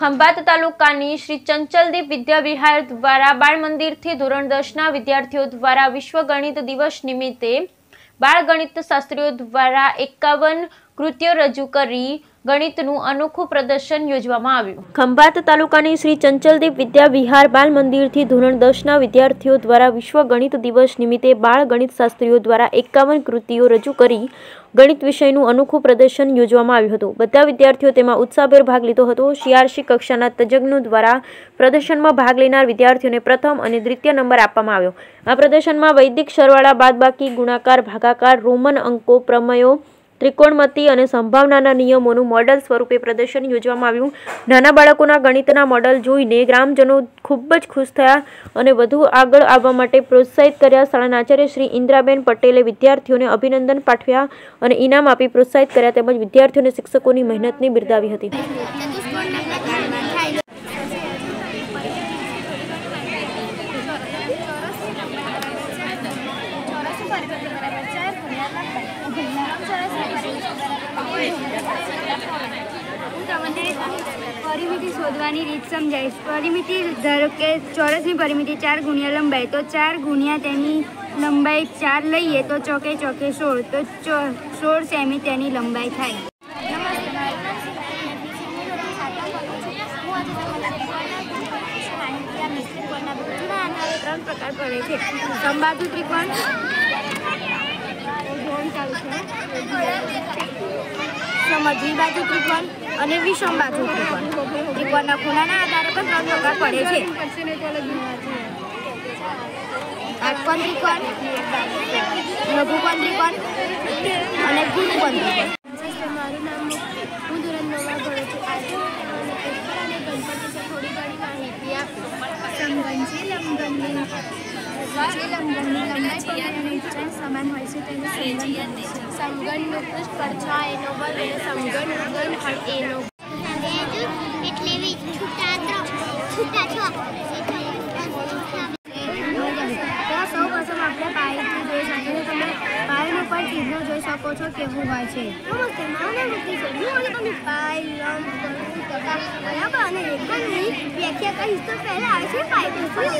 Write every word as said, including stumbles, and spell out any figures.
ખંભાત તાલુકાની શ્રી ચંચલદીપ વિદ્યા વિહાર દ્વારા બાળ મંદિરથી ધોરણ દસના વિદ્યાર્થીઓ દ્વારા વિશ્વ ગણિત દિવસ નિમિત્તે બાળ ગણિત શાસ્ત્રીઓ દ્વારા એકાવન કૃતિઓ રજૂ કરી ગણિતનું અનોખું પ્રદર્શન યોજવામાં આવ્યું। ખંભાત તાલુકાની શ્રી ચંચલદીપ વિદ્યા વિહાર બાળ મંદિરથી ધોરણ દસના વિદ્યાર્થીઓ દ્વારા વિશ્વ ગણિત દિવસ નિમિત્તે બાળ ગણિત શાસ્ત્રીઓ દ્વારા એકાવન કૃતિઓ રજૂ કરી ગણિત વિષયનું અનોખું પ્રદર્શન યોજવામાં આવ્યું હતું। બધા વિદ્યાર્થીઓ તેમાં ઉત્સાહભેર ભાગ લીધો હતો। સીઆરસી કક્ષાના તજજ્ઞો દ્વારા પ્રદર્શનમાં ભાગ લેનાર વિદ્યાર્થીઓને પ્રથમ અને દ્વિતીય નંબર આપવામાં આવ્યો। આ પ્રદર્શનમાં વૈદિક સરવાળા, બાદબાકી, ગુણાકાર, ભાગાકાર, રોમન અંકો, પ્રમેયો, ત્રિકોણમિતિ અને સંભાવનાના નિયમોનું મોડલ સ્વરૂપે પ્રદર્શન યોજવામાં આવ્યું। નાના બાળકોના ગણિતના મોડલ જોઈને ગ્રામજનો ખૂબ જ ખુશ થયા અને વધુ આગળ આવવા માટે પ્રોત્સાહિત કર્યા। શાળાના આચાર્ય શ્રી ઇન્દ્રાબેન પટેલે વિદ્યાર્થીઓને અભિનંદન પાઠવ્યા અને ઇનામ આપી પ્રોત્સાહિત કર્યા તેમજ વિદ્યાર્થીઓને શિક્ષકોની મહેનતને બિરદાવી હતી। परिमिति शोधवानी रीत समझाइश। परिमिति धारो के चौरसनी परिमिति चार गुणिया लंबाई तो चार गुणिया तेनी लंबाई चार लईए तो चौके चौके सोल तो सोल सेमी तेनी लंबाई थाय। ત્રણ પ્રકાર પડે છે સમબાજુ ત્રિકોણ, સમદ્વિબાજુ ત્રિકોણ અને વિષમબાજુ ત્રિકોણ। ત્રિકોણના ખૂણાના આધારે પણ ત્રણ પ્રકાર પડે છે કાટકોણ ત્રિકોણ, લઘુકોણ ત્રિકોણ અને ગુણકોણ ત્રિકોણ। મારું નામ હું ધોરણ નવમાં ભણું છું। આજે અને ગણપતિ વિશે થોડી ઘણી માહિતી આપું। સમઘન છે લંબઘનની જે લંબઘનની લંબાઈ અને ઊંચાઈ સમાન હોય છે તેને સમઘન કહે છે। સમઘનનું પૃષ્ઠ પર છ એનો વર્ગ અને સમઘનનું ઘનફળ એનો એટલે છૂટા છૂટા છ। સૌ પ્રથમ આપણે પાયથી જોઈ શકીએ તમે પાયનું પણ ચિહ્ન જોઈ શકો છો કેવું હોય છે। નમસ્તે મારું નામ છે હું તમને પાય લંબ બરાબર અને એકમની વ્યાખ્યા કહીશ તો પહેલા આવે છે પાય।